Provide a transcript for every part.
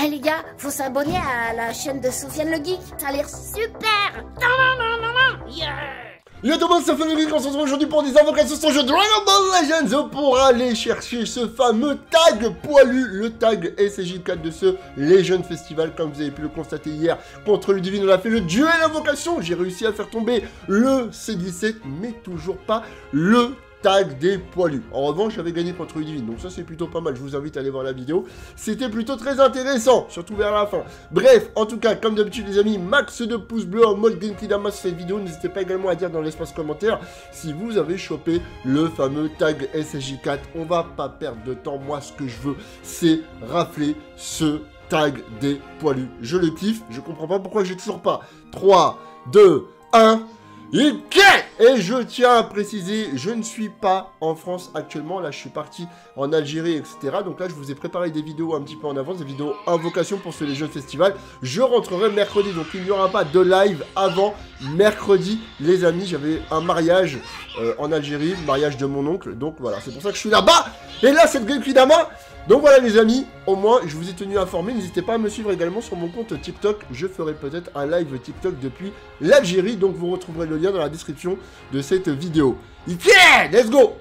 Eh les gars, faut s'abonner à la chaîne de Sofiane le Geek, ça a l'air super. Yeah. Yo tout le monde, c'est Sofiane le Geek, on se retrouve aujourd'hui pour des invocations sur le jeu Dragon Ball Legends pour aller chercher ce fameux tag poilu, le tag SJ4 de ce Legend Festival. Comme vous avez pu le constater hier, contre Ludivine, on a fait le duel invocation. J'ai réussi à faire tomber le C17, mais toujours pas le tag des poilus. En revanche, j'avais gagné contre Ludivine, donc ça c'est plutôt pas mal. Je vous invite à aller voir la vidéo. C'était plutôt très intéressant, surtout vers la fin. Bref, en tout cas, comme d'habitude les amis, max de pouces bleus en mode Genki Dama sur cette vidéo. N'hésitez pas également à dire dans l'espace commentaire si vous avez chopé le fameux tag SJ4. On va pas perdre de temps. Moi, ce que je veux, c'est rafler ce tag des poilus. Je le kiffe, je comprends pas pourquoi j'ai toujours pas. 3, 2, 1... Et je tiens à préciser, je ne suis pas en France actuellement, là je suis parti en Algérie, etc. Donc là je vous ai préparé des vidéos un petit peu en avance, des vidéos invocation pour ce Legend Festival. Je rentrerai mercredi, donc il n'y aura pas de live avant mercredi, les amis. J'avais un mariage en Algérie, le mariage de mon oncle, donc voilà, c'est pour ça que je suis là-bas. Et là c'est le Genki Dama. Donc voilà les amis, au moins je vous ai tenu informé. N'hésitez pas à me suivre également sur mon compte TikTok. Je ferai peut-être un live TikTok depuis l'Algérie. Donc vous retrouverez le lien dans la description de cette vidéo. Yeah, let's go.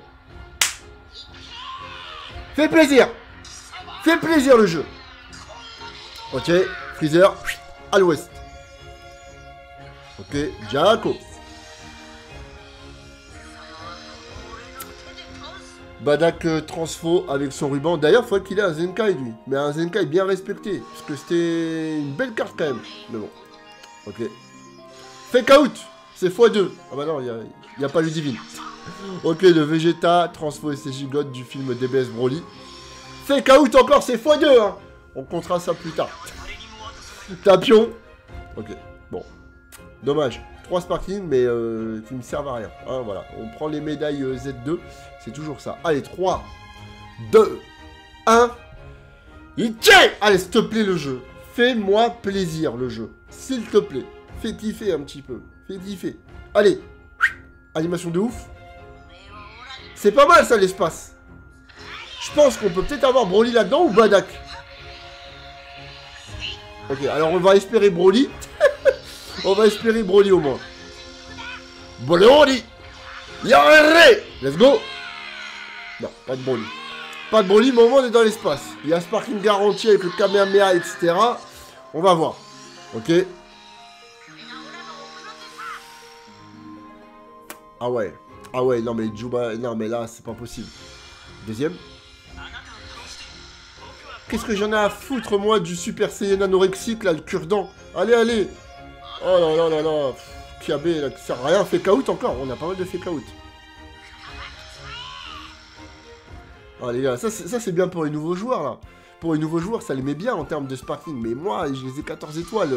Fais plaisir le jeu. Ok, Freezer à l'ouest. Ok, Jaco. Badak transfo avec son ruban. D'ailleurs, il faudrait qu'il ait un Zenkai, lui. Mais un Zenkai bien respecté. Parce que c'était une belle carte, quand même. Mais bon. Ok. Fake out. C'est x2. Ah bah non, il n'y a pas Ludivine. Ok, le Vegeta, transfo SCJ God du film DBS Broly. Fake out encore, c'est x2, hein. On comptera ça plus tard. Tapion. Ok, bon. Dommage. 3 sparkling, mais qui ne servent à rien. Hein, voilà. On prend les médailles Z2. C'est toujours ça. Allez, 3, 2, 1. Allez, s'il te plaît, le jeu. Fais-moi plaisir, le jeu. S'il te plaît. Fais kiffer un petit peu. Fais kiffer. Allez. Animation de ouf. C'est pas mal, ça, l'espace. Je pense qu'on peut peut-être avoir Broly là-dedans ou Badak. Ok, alors on va espérer Broly. On va espérer Broly au moins. Broly. Yarré. Let's go. Non, pas de Broly. Pas de Broly, mais au moins on est dans l'espace. Il y a Sparking garanti avec le Kamehameha, etc. On va voir. Ok. Ah ouais. Ah ouais, non mais Juba... Non mais là, c'est pas possible. Deuxième. Qu'est-ce que j'en ai à foutre, moi, du Super Saiyan anorexique, là, le cure-dent. Allez, allez. Oh là là là là. Kiabe, là, qui sert à rien. Fake out encore. On a pas mal de fake out. Oh les gars, ça c'est bien pour les nouveaux joueurs là. Pour les nouveaux joueurs, ça les met bien en termes de sparking. Mais moi, je les ai 14 étoiles.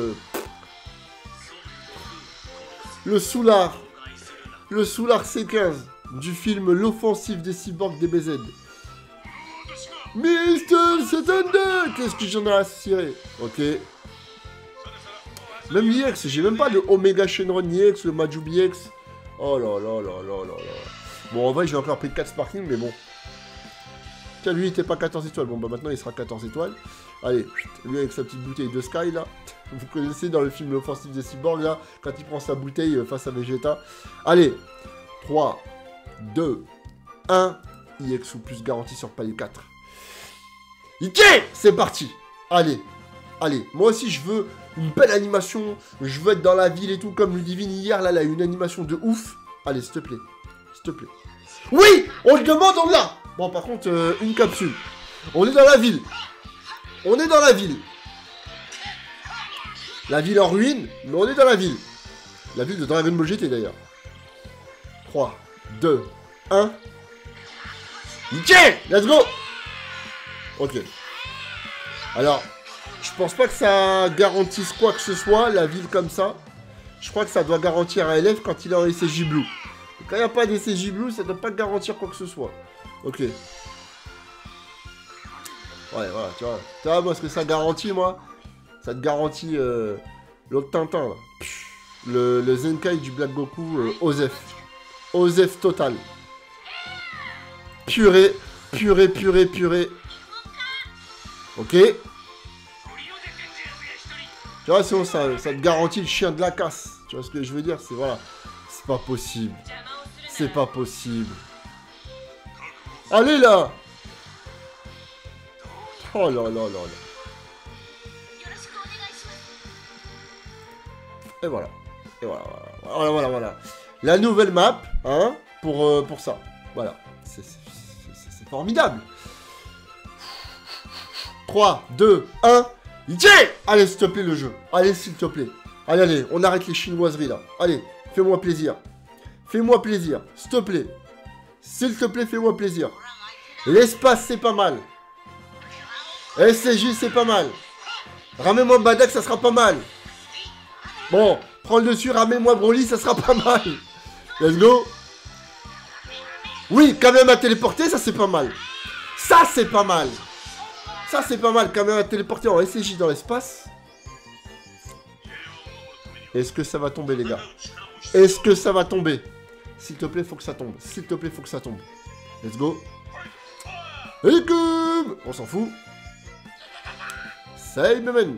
Le Soulard. Le Soulard C15 du film L'offensive des cyborgs DBZ. Mr. 72. Qu'est-ce que j'en ai à cirer? Ok. Même l'IX, j'ai même pas le Omega Shenron IX, le Majubi X. Oh là là là là là là. Bon, en vrai, j'ai encore pris 4 sparking, mais bon. Tiens, lui, il était pas 14 étoiles. Bon, bah maintenant, il sera 14 étoiles. Allez, lui avec sa petite bouteille de Sky, là. Vous connaissez dans le film L'offensive des cyborgs, là, quand il prend sa bouteille face à Vegeta. Allez, 3, 2, 1. IX ou plus garanti sur palier 4. C'est parti. Allez, allez. Moi aussi, je veux une belle animation. Je veux être dans la ville et tout, comme Ludivine hier, là, elle a une animation de ouf. Allez, s'il te plaît. S'il te plaît. Oui, on le demande, on l'a. Bon, par contre, une capsule. On est dans la ville. On est dans la ville. La ville en ruine, mais on est dans la ville. La ville de Dragon Ball GT, d'ailleurs. 3, 2, 1. Nickel. Let's go. Ok. Alors, je pense pas que ça garantisse quoi que ce soit, la ville comme ça. Je crois que ça doit garantir un élève quand il est en SCJ Blue. Quand il n'y a pas d'SCJ Blue, ça ne doit pas garantir quoi que ce soit. Ok. Ouais, voilà, tu vois. Tu vois, moi, ce que ça garantit, moi, ça te garantit l'autre Tintin, là. Le Zenkai du Black Goku, Osef. Osef total. Purée, purée, purée, purée. Ok. Tu vois, sinon ça te garantit le chien de la casse. Tu vois ce que je veux dire? C'est voilà. C'est pas possible. C'est pas possible. Allez là! Oh là là là là. Et voilà. Et voilà, voilà, voilà, voilà. La nouvelle map, hein, pour ça. Voilà. C'est formidable. 3, 2, 1. Yeah! Allez, s'il te plaît, le jeu. Allez, s'il te plaît. Allez, allez, on arrête les chinoiseries, là. Allez, fais-moi plaisir. Fais-moi plaisir, s'il te plaît. S'il te plaît, fais-moi plaisir. L'espace, c'est pas mal. SCJ, c'est pas mal. Ramène-moi Badak, ça sera pas mal. Bon, prends le dessus, ramène-moi Broly, ça sera pas mal. Let's go. Oui, quand même à téléporter, ça c'est pas mal. Ça c'est pas mal. Ça c'est pas mal, quand même à téléporter en SCJ dans l'espace. Est-ce que ça va tomber, les gars? Est-ce que ça va tomber? S'il te plaît, faut que ça tombe. S'il te plaît, faut que ça tombe. Let's go. Et comme on s'en fout. Save man.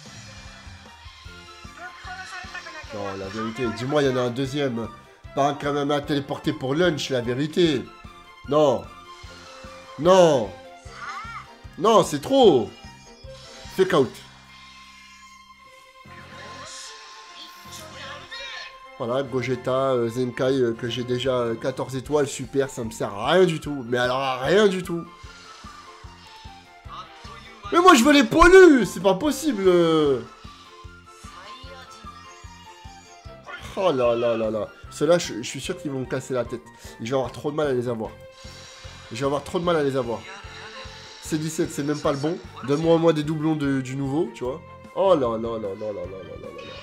Non, la vérité, dis-moi, il y en a un deuxième. Pas un quand même à téléporter pour lunch, la vérité. Non. Non. Non, c'est trop. Fake out. Voilà, Gogeta, Zenkai, que j'ai déjà 14 étoiles, super, ça me sert à rien du tout. Mais alors, à rien du tout. Mais moi, je veux les poilus, c'est pas possible. Oh là là là là. Ceux-là, je suis sûr qu'ils vont me casser la tête. Et je vais avoir trop de mal à les avoir. Je vais avoir trop de mal à les avoir. C17, c'est même pas le bon. Donne-moi au moins des doublons du nouveau, tu vois. Oh là là là là là là là là là.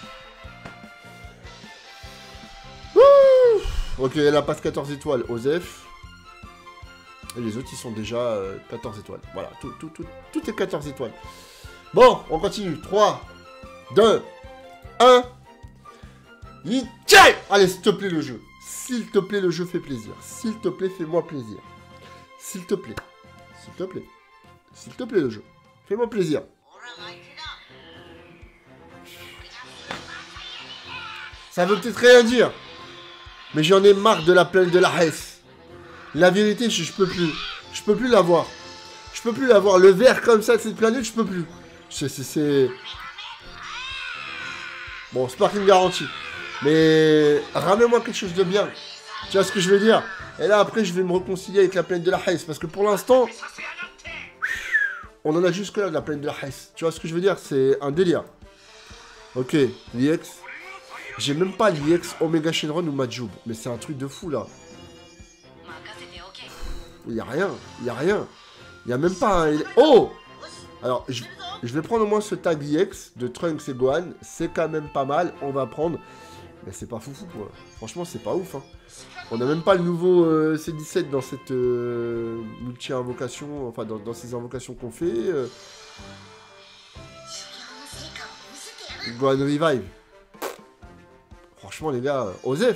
Ok, elle passe 14 étoiles, Osef. Et les autres, ils sont déjà 14 étoiles. Voilà, tout est 14 étoiles. Bon, on continue. 3, 2, 1. Allez, s'il te plaît, le jeu. S'il te plaît, le jeu fait plaisir. S'il te plaît, fais-moi plaisir. S'il te plaît. S'il te plaît. S'il te plaît, le jeu. Fais-moi plaisir. Ça veut peut-être rien dire. Mais j'en ai marre de la plaine de la Hesse. La vérité, je peux plus. Je peux plus l'avoir. Je peux plus l'avoir. Le vert comme ça de cette planète, je peux plus. C'est... Bon, Sparking garantie. Mais ramène-moi quelque chose de bien. Tu vois ce que je veux dire? Et là, après, je vais me réconcilier avec la planète de la Hesse. Parce que pour l'instant, on en a jusque là de la planète de la Hesse. Tu vois ce que je veux dire? C'est un délire. Ok, l'IX. J'ai même pas l'IX Omega Shenron ou Majub. Mais c'est un truc de fou, là. Il n'y a rien. Il n'y a rien. Il n'y a même pas un... Oh! Alors, je vais prendre au moins ce tag IX de Trunks et Gohan. C'est quand même pas mal. On va prendre... Mais c'est pas foufou, quoi. Franchement, c'est pas ouf, hein. On n'a même pas le nouveau C17 dans cette multi-invocation. Enfin, dans ces invocations qu'on fait. Gohan Revive. Franchement, les gars, Osef.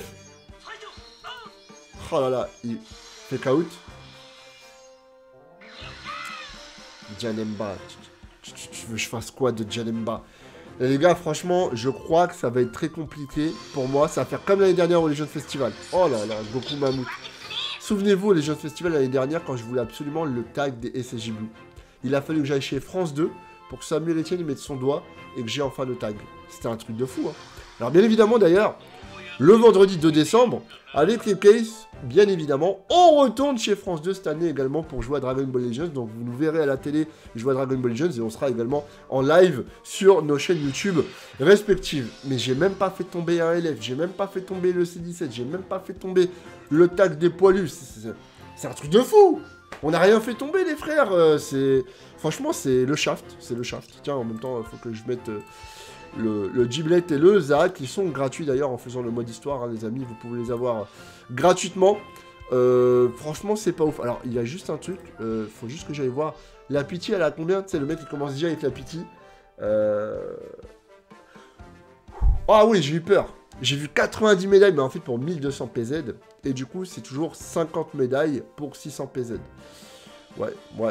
Oh là là, il fait out. Janemba. Tu veux que je fasse quoi de Janemba? Et les gars, franchement, je crois que ça va être très compliqué pour moi. Ça va faire comme l'année dernière au Legend Festival. Oh là là, Goku Mammouth. Souvenez-vous, au Legend Festival l'année dernière, quand je voulais absolument le tag des SSJ Blue. Il a fallu que j'aille chez France 2 pour que Samuel Etienne y mette son doigt et que j'ai enfin le tag. C'était un truc de fou, hein. Alors bien évidemment, d'ailleurs, le vendredi 2 décembre, avec les cases, bien évidemment, on retourne chez France 2 cette année également pour jouer à Dragon Ball Legends. Donc vous nous verrez à la télé jouer à Dragon Ball Legends et on sera également en live sur nos chaînes YouTube respectives. Mais j'ai même pas fait tomber un LF, j'ai même pas fait tomber le C17, j'ai même pas fait tomber le tag des poilus. C'est un truc de fou. On n'a rien fait tomber les frères. Franchement, c'est le shaft. C'est le shaft. Tiens, en même temps, il faut que je mette... le Giblet et le Zack, qui sont gratuits d'ailleurs en faisant le mode histoire, hein, les amis, vous pouvez les avoir gratuitement. Franchement, c'est pas ouf. Alors, il y a juste un truc, faut juste que j'aille voir. La pitié, elle a combien? Tu sais, le mec, il commence déjà avec la pitié. Ah oui, j'ai eu peur. J'ai vu 90 médailles, mais en fait pour 1200 PZ. Et du coup, c'est toujours 50 médailles pour 600 PZ. Ouais.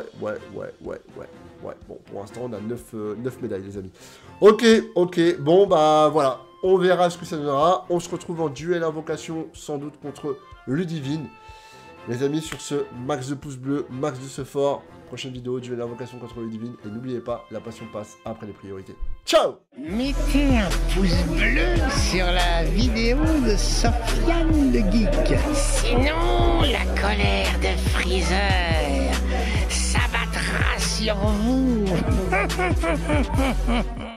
Bon, pour l'instant, on a 9 médailles, les amis. Ok. Bon, bah, voilà. On verra ce que ça donnera. On se retrouve en duel invocation, sans doute contre Ludivine. Les amis, sur ce, max de pouces bleus, max de ce fort. Prochaine vidéo, duel invocation contre Ludivine. Et n'oubliez pas, la passion passe après les priorités. Ciao! Mettez un pouce bleu sur la vidéo de Sofiane le Geek. Sinon, la colère de Freezer s'abattra sur vous.